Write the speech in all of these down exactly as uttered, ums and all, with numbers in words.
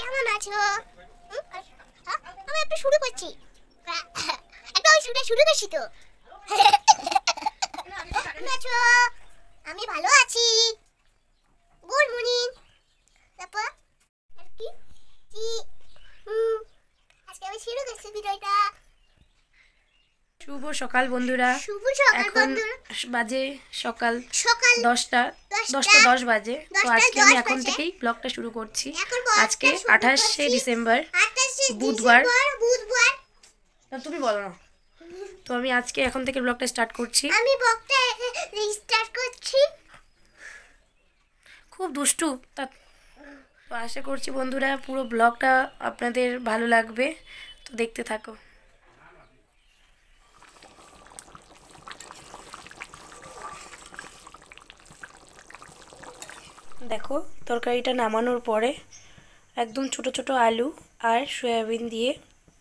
কেমন আছো? আমি একটু শুরু করছি, একটা ওই শুরু শুরু করছি তো। কেমন আছো? আমি ভালো আছি। Good morning. তারপর কি কি আজকে আমি শুরু করছি ভিডিওটা। শুভ সকাল বন্ধুরা। শুভ সকাল বন্ধুরা। বাজে সকাল সকাল দশটা দশটা দশ বাজে। তো আজকে আমি এখন থেকেই ব্লগটা শুরু করছি। আজকে আঠাশে ডিসেম্বর বুধবার। বুধবার না তুমি বলো না। তো আমি আজকে এখন থেকে ব্লগটা স্টার্ট করছি। আমি ব্লগটা স্টার্ট করছি। খুব দুষ্টু তা। তো আশা করছি বন্ধুরা পুরো ব্লগটা আপনাদের ভালো লাগবে, তো দেখতে থাকো। দেখো তরকারিটা নামানোর পরে একদম ছোট ছোট আলু আর সয়াবিন দিয়ে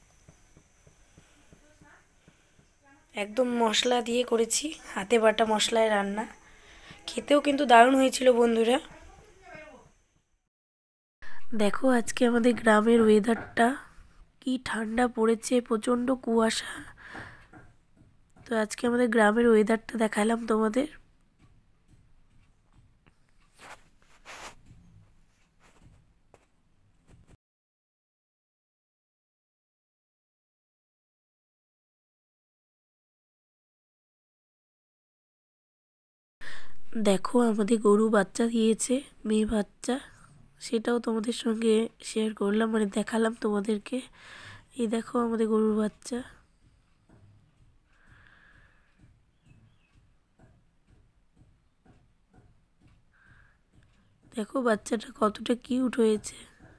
একদম মশলা দিয়ে করেছি, হাতে বাটা মশলায় রান্না। খেতেও কিন্তু দারুণ হয়েছিল বন্ধুরা। দেখো আজকে আমাদের গ্রামের ওয়েদারটা কি ঠান্ডা পড়েছে, প্রচণ্ড কুয়াশা। তো আজকে আমাদের গ্রামের ওয়েদারটা দেখালাম তোমাদের। দেখো আমাদের গরু বাচ্চা দিয়েছে, মেয়ে বাচ্চা, সেটাও তোমাদের সঙ্গে শেয়ার করলাম, মানে দেখালাম তোমাদেরকে। এই দেখো আমাদের গরুর বাচ্চা। দেখো বাচ্চাটা কতটা কিউট হয়েছে।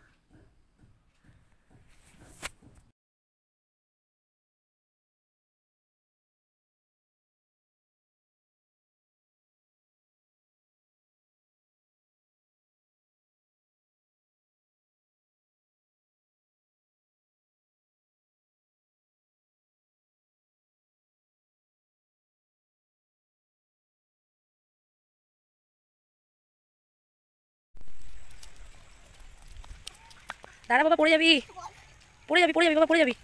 দাঁড়া বাবা, পড়ে যাবি পড়ে যাবি পড়ে যাবি বাবা, পড়ে যাবি।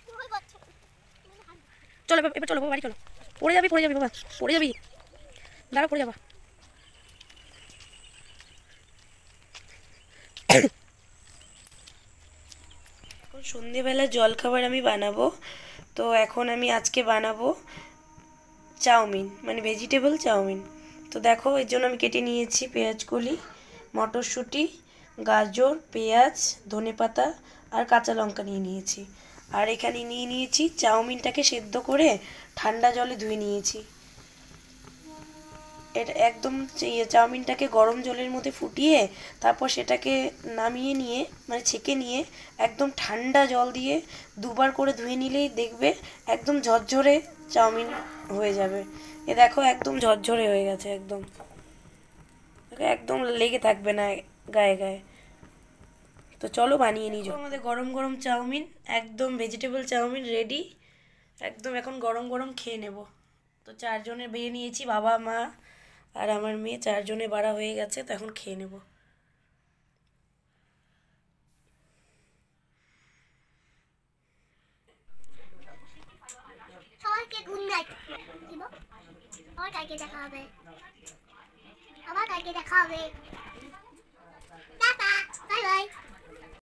চলো এবার চলো বাবা, বাড়ি চলো। পড়ে যাবি পড়ে যাবি বাবা, পড়ে যাবি। দাঁড়া, পড়ে যাবা। এখন সন্ধেবেলা জলখাবার আমি বানাবো। তো এখন আমি আজকে বানাবো চাউমিন, মানে ভেজিটেবল চাউমিন। তো দেখো এর জন্য আমি কেটে নিয়েছি পেঁয়াজ কলি, মটরশুঁটি, গাজর, পেঁয়াজ, ধনেপাতা আর কাঁচা লঙ্কা নিয়ে নিয়েছি। আর এখানে নিয়ে নিয়েছি চাউমিনটাকে সেদ্ধ করে ঠান্ডা জলে ধুয়ে নিয়েছি। এটা একদম চাউমিনটাকে গরম জলের মধ্যে ফুটিয়ে তারপর সেটাকে নামিয়ে নিয়ে, মানে ছেঁকে নিয়ে একদম ঠান্ডা জল দিয়ে দুবার করে ধুয়ে নিলেই দেখবে একদম ঝরঝরে চাউমিন হয়ে যাবে। এ দেখো একদম ঝরঝরে হয়ে গেছে, একদম একদম লেগে থাকবে না গায়ে গায়ে। তো চলো বানিয়ে নিই। আমাদের গরম গরম চাউমিন, একদম ভেজিটেবল চাউমিন রেডি। একদম এখন গরম গরম খেয়ে নেব। তো চারজনের বেরিয়ে নিয়েছি, বাবা মা আর আমার মেয়ে, চারজনে বাড়া হয়ে গেছে। তো এখন খেয়ে নেব। সবাইকে গুড নাইট দিব। আবার কালকে দেখা হবে। আবার কালকে দেখা হবে। Tata, bye by.